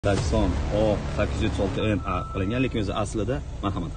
Dakson O836NA qilingan, lekin o'zi aslida marhamat.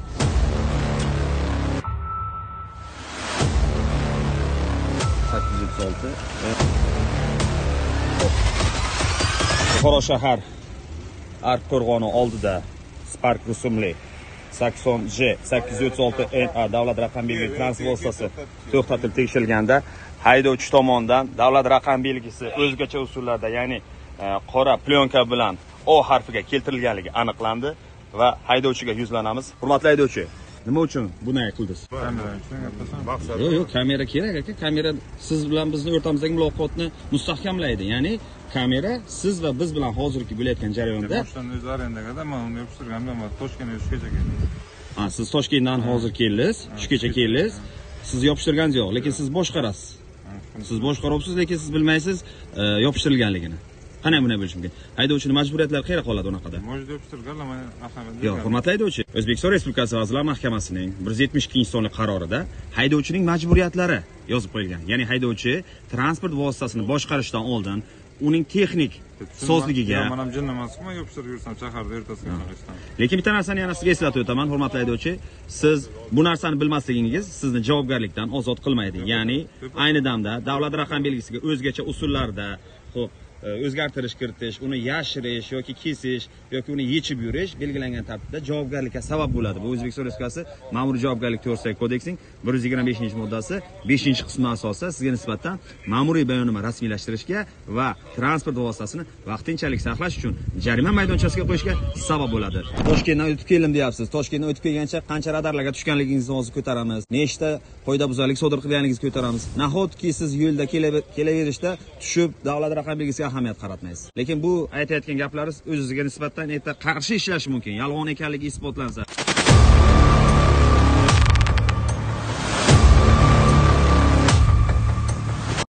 Buxoro shahar Ark qo'rg'oni oldida Spark rusumli Sakson J836NA davlat raqam belgisi transport vositasi to'xtatilib tekshirilganda haydovchi tomonidan davlat raqam belgisi o'zgacha usullarda, ya'ni qora plyonka bilan O harfiga keltirilganligi aniqlandi va haydovchiga yuzlanamiz. Hurmatli haydovchi, nima uchun bunday qildingiz? Yo'q, kamera kerak aka. Kamera siz bilan bizni o'rtamizdagi muloqotni mustahkamlaydi. Ya'ni kamera siz va biz bilan hozirgi bo'layotgan jarayonda boshdan o'zi arendagada men uni yopishtirganman, Toshkentga tushgacha keldim. Siz Toshkentdan hozir keldingiz, tushgacha keldingiz. Siz yopishtirganingiz yo'q, lekin siz boshqarasiz. Siz boshqaribsiz, lekin siz bilmaysiz yopishtirilganligini. Qanday bunday bo'lishi mumkin? Haydovchining majburiyatlari qayerga qoladi unaqada? Mo'jda yopishtirganlar, men ahamiyat yo'q, hurmatli haydovchi. O'zbekiston Respublikasi Vazirlar Mahkamasining 172-sonli qarorida haydovchining majburiyatlari yozib qo'yilgan. Ya'ni haydovchi transport vositasini boshqarishdan oldin uning texnik sozligiga men ham jin emasman, yopishtirib yursam shaharda ertasiga qilishdan. Lekin bitta narsani yana sizga eslatib o'taman, hurmatli haydovchi. Siz bu narsani bilmasligingiz sizni javobgarlikdan ozod qilmaydi. Ya'ni ayni damda davlat raqam belgisiga o'zgacha usullarda, xo'p, o'zgartirish kiritish, uni yashirish yoki kesish yoki uni yechib yurish belgilangan tartibda javobgarlikka sabab bo'ladi. Bu O'zbekiston Respublikasi Ma'muriy javobgarlik to'g'risidagi kodeksining 125-moddasi 5-qismi asosida sizga nisbatan ma'muriy bayonnoma rasmiylashtirishga va transport vositasini vaqtinchalik saqlash uchun jarima maydonchasiga qo'yishga sabab bo'ladi. Toshkentdan o'tib keldim deyapsiz. Toshkentdan o'tib kelgancha qancha radarlarga tushganligingizni hozir ko'taramiz. Nechta qoidabuzarlik sodir qilganingizni ko'taramiz. Nahotki siz yo'lda kelaverishda tushib davlat raqam belgisiga ahamiyat qaratmaysiz. Lekin bu aytayotgan gaplaringiz o'zingizga nisbatan qarshi ishlashi mumkin. Yolg'on ekanligi isbotlansa.